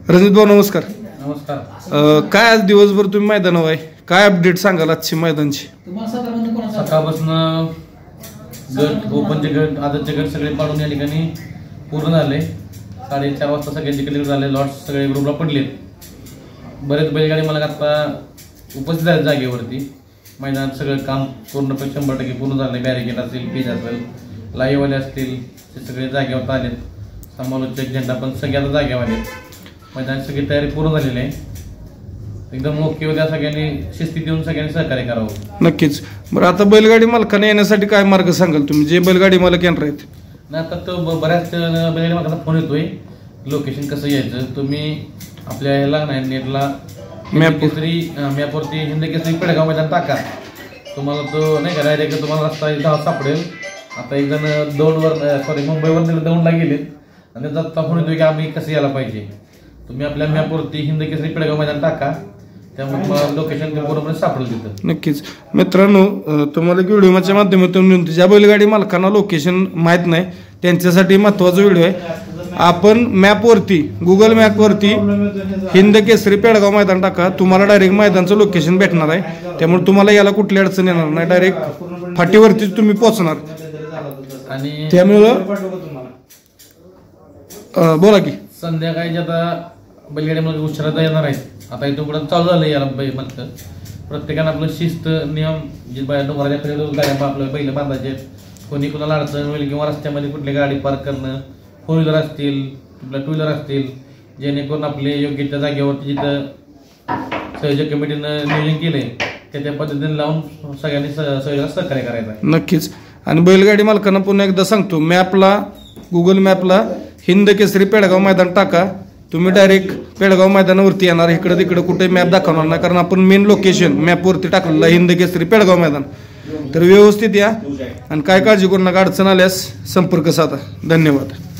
रणजित भाऊ नमस्कार. नमस्कार. काय आज दिवसभर तुम्ही मैदानावर आहे, काय अपडेट सांगाल आजची मैदानची? सकाळपासून गट ओपनचे गट आदतचे गट सगळे पाडून या ठिकाणी पूर्ण झाले. 4:30 वाजता सगळ्यांचे क्लिअर झाले. लॉट्स सगळे ग्रुपला पडलेत. बरेच बैलगाडी मला आता उपस्थित आहेत जागेवरती. मैदानात सगळं काम पूर्णपणे 100% पूर्ण झाले. बॅरिकेड असेल, पेज असेल, लाईव्हवाले असतील, ते सगळे जागेवर आलेत. समालोचक झेंडा पण सगळे आता जागेवर आलेत. मैदानाची सगळी तयारी पूर्ण झालेली आहे. एकदम ओके होत्या. सगळ्यांनी शिस्तीत येऊन सगळ्यांनी सहकार्य करावं. नक्कीच. बरं, आता बैलगाडी मालकांना येण्यासाठी काय मार्ग सांगाल तुम्ही, जे बैलगाडी मालक येणार आहेत? नाही, आता तो बऱ्याच बैलगाडी मालकांना फोन येतोय लोकेशन कसं यायचं. तुम्ही आपल्या ह्याला नाही नेटला मॅपवरती हिंदकेसरी पेडगाव मैदान टाका. तुम्हाला तो नाही का डायरेक्ट तुम्हाला रस्ता सापडेल. आता एक जण मुंबईवर दौंडला गेलेत आणि त्याचा आता फोन येतोय की आम्ही कसं यायला पाहिजे. तुम्ही आपल्या मॅपवरती हिंदकेसरी पेडगाव मैदान टाका, त्यामुळे लोकेशन बरोबर सापडेल तिथं. नक्कीच. मित्रांनो, तुम्हाला व्हिडिओच्या माध्यमातून ज्या बैलगाडी मालकांना लोकेशन माहीत नाही त्यांच्यासाठी महत्त्वाचा व्हिडिओ आहे. आपण मॅपवरती गुगल मॅपवरती हिंदकेसरी पेडगाव मैदान टाका, तुम्हाला डायरेक्ट मैदानचं लोकेशन भेटणार आहे. त्यामुळे तुम्हाला याला कुठली अडचण येणार नाही, डायरेक्ट फाटीवरती तुम्ही पोहोचणार. आणि त्यामुळं बोला की संध्याकाळी आता बैलगाडी मला उशिरा येणार आहेत. आता इथून पुढे चालू झालं याला म्हणतं. प्रत्येकानं आपलं शिस्त नियम जे डोंगराच्या खाली गाड्या आपलं बैल बांधायचे. कोणी कोणाला अडचण होईल किंवा रस्त्यामध्ये कुठली गाडी पार्क करणं, 4 व्हीलर असतील, आपल्या 2 व्हीलर असतील, जेणेकरून आपले योग्य त्या जागेवरती जिथं संयोजक कमिटीनं नियोजन केलंय त्या पद्धतीने लावून सगळ्यांनी सहकार्य करायचं आहे. नक्कीच. आणि बैलगाडी मालकांना पुन्हा एकदा सांगतो, मॅपला गुगल मॅपला हिंदकेसरी पेडगाव मैदान टाका, तुम्ही डायरेक्ट पेडगाव मैदानावरती येणार. इकडं तिकडं कुठे मॅप दाखवणार नाही, कारण आपण मेन लोकेशन मॅपवरती टाकलेलं आहे हिंदकेसरी पेडगाव मैदान. तर व्यवस्थित या आणि काय काळजी करू नका. अडचण आल्यास संपर्क साधा. धन्यवाद.